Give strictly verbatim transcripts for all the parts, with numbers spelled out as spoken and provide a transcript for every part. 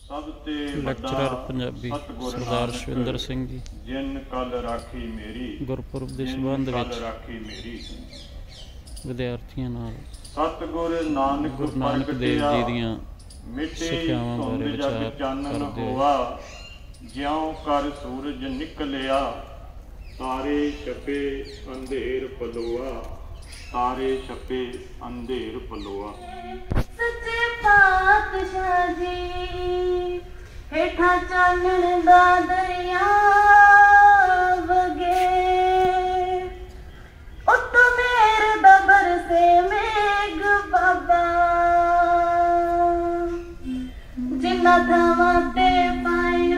Lecturer Punjabi Sardar Shavinder Singh ji ਜਿਨ ਕਲ ਰਾਖੀ ਮੇਰੀ ਗੁਰਪੁਰਬ ਦੇ ਸੰਬੰਧ ਵਿੱਚ ਵਿਦਿਆਰਥੀਆਂ ਨਾਲ ਸਤਿਗੁਰ ਨਾਨਕ ਗੁਰੂ ਨਾਨਕ ਦੇਵ ਜੀ ਦੀਆਂ ਸਿੱਖਿਆਵਾਂ ਬਾਰੇ ਵਿਚਾਰ ਕਰਦੇ ਹੋਏ ਜਿਉਂ ਕਰ ਸੂਰਜ ਨਿਕਲਿਆ ਤਾਰੇ ਛਪੇ ਅੰਧੇਰ ਪਲੋਆ ਤਾਰੇ ਛਪੇ ਅੰਧੇਰ ਪਲੋਆ। ਸੱਚੇ ਪਾਤਸ਼ਾਹ ਜੀ ਹੇਠਾਂ ਚਾਨਣ ਦਾ ਦਰਿਆ ਵਗੇ ਉੱਤੋਂ ਮੇਰ ਦਾ ਬਰਸੇ ਮੇਘ ਬਾਬਾ ਜਿਨ੍ਹਾਂ ਥਾਵਾਂ ਤੇ ਪਾਏ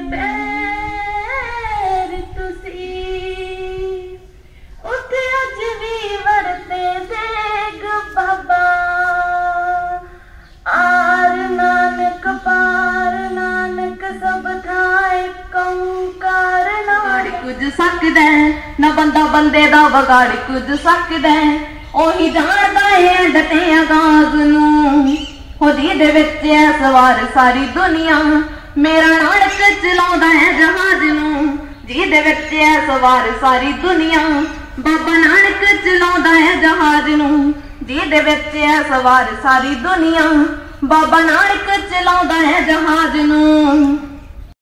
ਪੈਰ ਤੁਸੀਂ ਉੱਥੇ ਅੱਜ ਵੀ ਵਰਤੇ ਦੇਗ ਬਾਬਾ ਆਰ ਨਾਨਕ ਪਾਰ ਨਾਨਕ ਸਭ ਥਾਏ ਕੰਕਾਰ ਨਾ ਕੁਝ ਸਕਦਾ ਨਾ ਬੰਦਾ ਬੰਦੇ ਦਾ ਵਿਗਾੜ ਕੁਝ ਸਕਦਾ ਉਹੀ ਜਾਣਦਾ ਹੈ ਡਟੇ ਆਗਾਜ਼ ਨੂੰ ਹੋ ਜਿਹਦੇ ਵਿੱਚ ਐ ਸਵਾਰ ਸਾਰੀ ਦੁਨੀਆ ਮੇਰਾ ਨਾਨਕ ਚਲਾਉਂਦਾ ਹੈ ਜਹਾਜ਼ ਨੂੰ ਜਿਹਦੇ ਵਿੱਚ ਐ ਸਵਾਰ ਸਾਰੀ ਦੁਨੀਆ ਬਾਬਾ ਨਾਨਕ ਚਲਾਉਂਦਾ ਹੈ ਜਹਾਜ਼ ਨੂੰ ਜਿਹਦੇ ਵਿੱਚ ਐ ਸਵਾਰ ਸਾਰੀ ਦੁਨੀਆ ਬਾਬਾ ਨਾਨਕ ਚਲਾਉਂਦਾ ਹੈ ਜਹਾਜ਼ ਨੂੰ।